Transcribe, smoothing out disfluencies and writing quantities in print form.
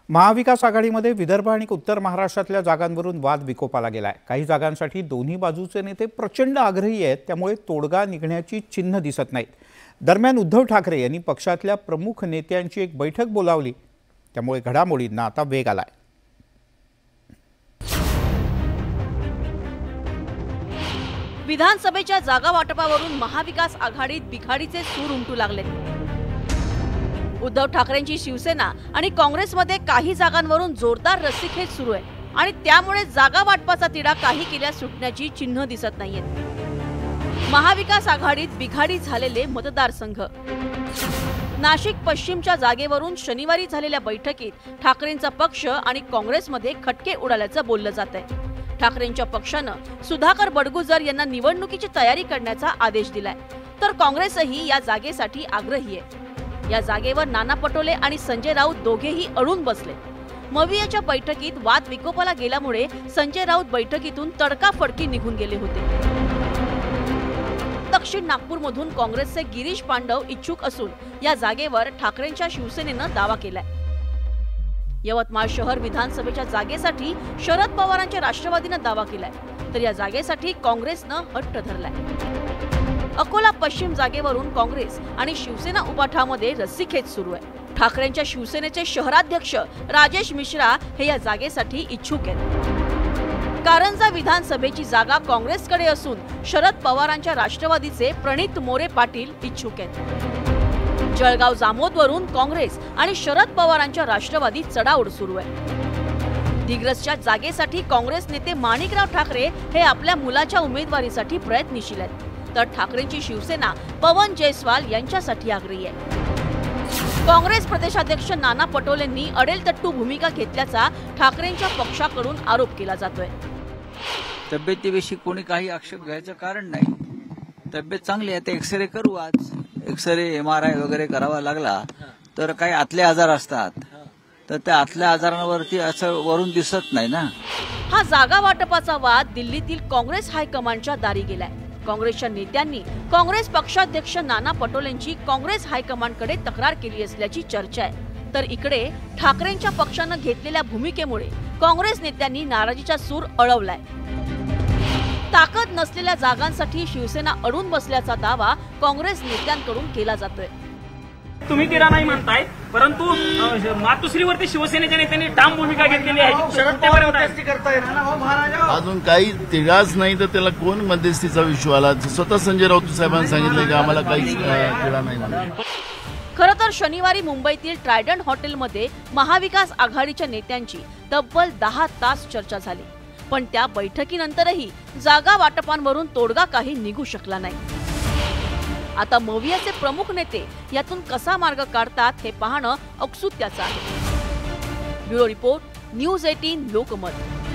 महाविकास आघाडीमध्ये विदर्भ आणि उत्तर महाराष्ट्रातल्या जागांवरून वाद विकोपाला गेलाय। काही जागांसाठी दोन्ही बाजूचे नेते प्रचंड आग्रही आहेत, त्यामुळे तोडगा निघण्याची चिन्ह दिसत नाहीत। दरम्यान उद्धव ठाकरे यांनी पक्षातल्या प्रमुख नेत्यांची एक बैठक बोलावली, त्यामुळे घडामोडींना आता वेग आलाय। विधानसभेच्या जागा वाटपावरून महाविकास आघाडीत बिघाडीचे सूर उमटू लागले। उद्धव ठाकरेंची शिवसेना आणि काँग्रेसमध्ये काही जागांवरून जोरदार रस्सीखेच सुरू आहे आणि त्यामुळे जागा वाटपाचा तिढा काही केल्यास सुटण्याची चिन्ह दिसत नाहीयेत। महाविकास आघाडीत बिघाडी झालेले मतदारसंघ। नाशिक पश्चिमच्या जागेवरून शनिवारी झालेल्या बैठकीत ठाकरेंचा पक्ष आणि काँग्रेसमध्ये खटके उडाल्याचं बोललं जातंय। ठाकरेंच्या पक्षानं सुधाकर बडगुजर यांना निवडणुकीची तयारी करण्याचा आदेश दिलाय, तर काँग्रेसही या जागेसाठी आग्रही आहे। या जागेवर नाना पटोले आणि संजय राऊत दोघेही अडून बसले। मवियाच्या बैठकीत वाद विकोपाला गेल्यामुळे संजय राऊत बैठकीतून तडकाफडकी निघून गेले होते। दक्षिण नागपूरमधून काँग्रेसचे गिरीश पांडव इच्छुक असून या जागेवर ठाकरेंच्या शिवसेनेनं दावा केलाय। यवतमाळ शहर विधानसभेच्या जागेसाठी शरद पवारांच्या राष्ट्रवादीनं दावा केलाय, तर या जागेसाठी काँग्रेसनं हट्ट धरलाय। अकोला पश्चिम जागेवरून काँग्रेस आणि शिवसेना उपाठामध्ये रस्सीखेच सुरू आहे। ठाकरेंच्या शिवसेनेचे शहराध्यक्ष राजेश मिश्रा हे या जागेसाठी इच्छुक आहेत। कारंजा विधानसभेची जागा काँग्रेसकडे असून शरद पवारांच्या राष्ट्रवादीचे प्रणित मोरे पाटील इच्छुक आहेत। जळगाव जामोदवरून काँग्रेस आणि शरद पवारांच्या राष्ट्रवादी चढाओढ सुरू आहे। दिग्रसच्या जागेसाठी काँग्रेस नेते माणिकराव ठाकरे हे आपल्या मुलाच्या उमेदवारीसाठी प्रयत्नशील आहेत, तर ठाकरेंची शिवसेना पवन जयस्वाल यांच्यासाठी आग्रही आहे। काँग्रेस प्रदेशाध्यक्ष नाना पटोलेंनी अडेलतट्टू भूमिका घेतल्याचा ठाकरेंच्या पक्षाकडून आरोप केला जातोय। तब्येतीविषयी कोणी काही आक्षेप घ्यायचं कारण नाही। तब्येत चांगली आहे, ते एक्सरे करू। आज एक्सरे MRI वगैरे करावा लागला तर काही आतले आजार असतात, तर त्या आतल्या आजारांवरती असं वरून दिसत नाही ना। हा जागा वाटपाचा वाद दिल्लीतील काँग्रेस हायकमांडच्या दारी गेलाय। काँग्रेसच्या नेत्यांनी काँग्रेस पक्षाध्यक्ष नाना पटोलेंची काँग्रेस हायकमांडकडे तक्रार केली असल्याची चर्चा आहे, तर इकडे ठाकरेंच्या पक्षानं घेतलेल्या भूमिकेमुळे काँग्रेस नेत्यांनी नाराजीचा सूर अळवलाय। ताकद नसलेल्या जागांसाठी शिवसेना अडून बसल्याचा दावा काँग्रेस नेत्यांकडून केला जातोय। तुम्ही तिरा नाही म्हणताय, परंतु मातुश्रीवरती शिवसेनेच्या नेत्यांनी ठाम भूमिका घेतलेली आहे। अजून काही तिघाच नाही तर त्याला कोण मध्यस्थीचा विषय आला? स्वतः संजय राऊत साहेबांनी सांगितलं की आम्हाला काही तिढा नाही। खरं तर शनिवारी मुंबईतील ट्रायडंट हॉटेलमध्ये महाविकास आघाडीच्या नेत्यांची तब्बल 10 तास चर्चा झाली, पण त्या बैठकीनंतरही जागा वाटपांवरून तोडगा काही निघू शकला नाही। आता मवियाचे प्रमुख नेते यातून कसा मार्ग काढतात हे पाहणं औत्सुक्याचं आहे। Bureau report, news 18 Lokmat.